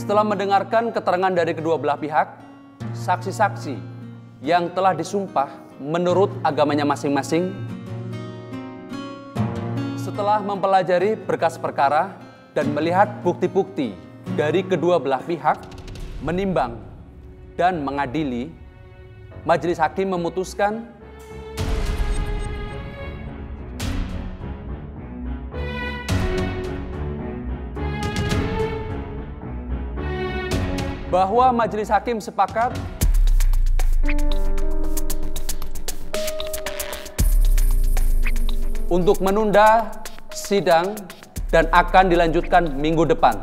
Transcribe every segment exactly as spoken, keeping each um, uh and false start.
Setelah mendengarkan keterangan dari kedua belah pihak, saksi-saksi yang telah disumpah menurut agamanya masing-masing, setelah mempelajari berkas perkara dan melihat bukti-bukti dari kedua belah pihak, menimbang dan mengadili, majelis hakim memutuskan bahwa majelis hakim sepakat untuk menunda sidang dan akan dilanjutkan minggu depan.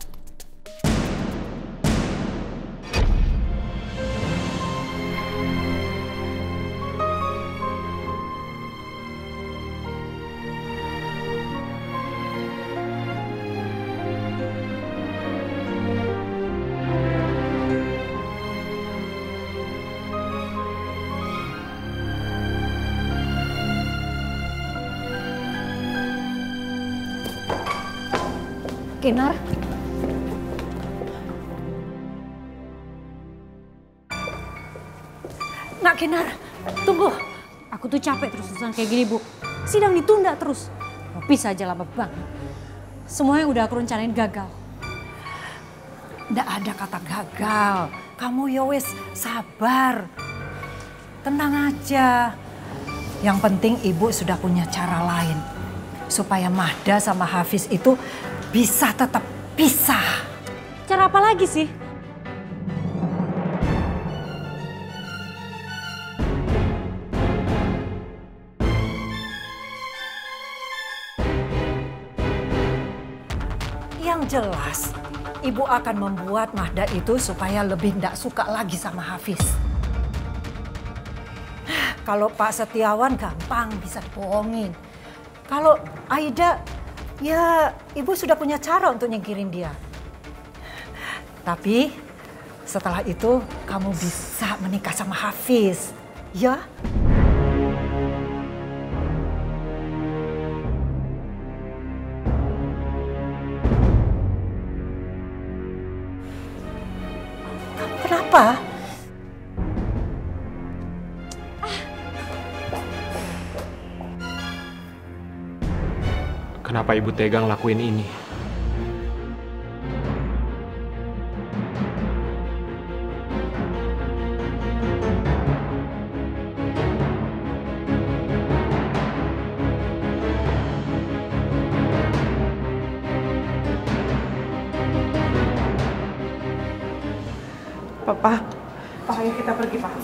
Kinar, Nak Kinar, tunggu. Aku tuh capek terus-terusan kayak gini, Bu. Sidang ditunda terus. Mau bisa aja lama banget. Semua yang udah aku rencanain gagal. Nggak ada kata gagal. Kamu ya wis sabar. Tenang aja. Yang penting Ibu sudah punya cara lain. Supaya Mahda sama Hafiz itu bisa tetap pisah. Cara apa lagi sih? Yang jelas, Ibu akan membuat Mahda itu supaya lebih tidak suka lagi sama Hafiz. Kalau Pak Setiawan gampang bisa bohongin. Kalau Aida, ya, Ibu sudah punya cara untuk nyingkirin dia. Tapi setelah itu kamu bisa menikah sama Hafiz, ya? Kamu kenapa? Kenapa Ibu tega ngelakuin ini? Papa, Pak, ayo kita pergi, Pak.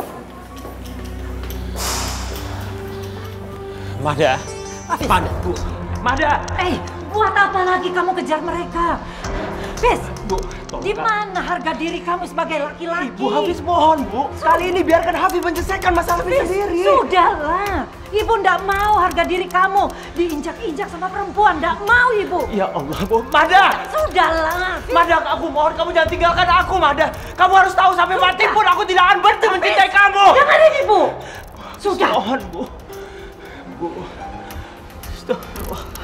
Mahda, Mahda, Bu. Mahda! Eh, buat apa lagi kamu kejar mereka? Hafiz, Bu, di mana harga diri kamu sebagai laki-laki? Ibu, Hafiz mohon, Bu. Kali ini biarkan Hafiz menyelesaikan masalah Hafiz sendiri. Sudahlah, Ibu ndak mau harga diri kamu diinjak-injak sama perempuan. Ndak mau, Ibu. Ya Allah, Bu. Mahda! Sudahlah. Mahda, aku mohon kamu jangan tinggalkan aku, Mahda. Kamu harus tahu sampai mati pun aku tidak akan berhenti mencintai kamu. Dengarin, Ibu. Sudah. Mohon, Bu. Bu. Astagfirullah.